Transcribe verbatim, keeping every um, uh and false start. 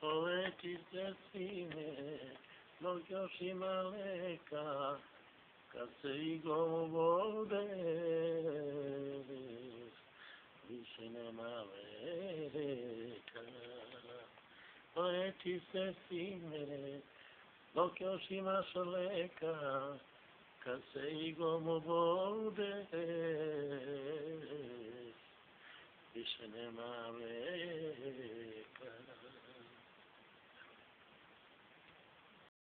Poeti stessine, lo Yoshimaleka, Kaseigo Bode, Vishine Maleka. Poeti stessine, lo Yoshimaleka, Kaseigo Bode,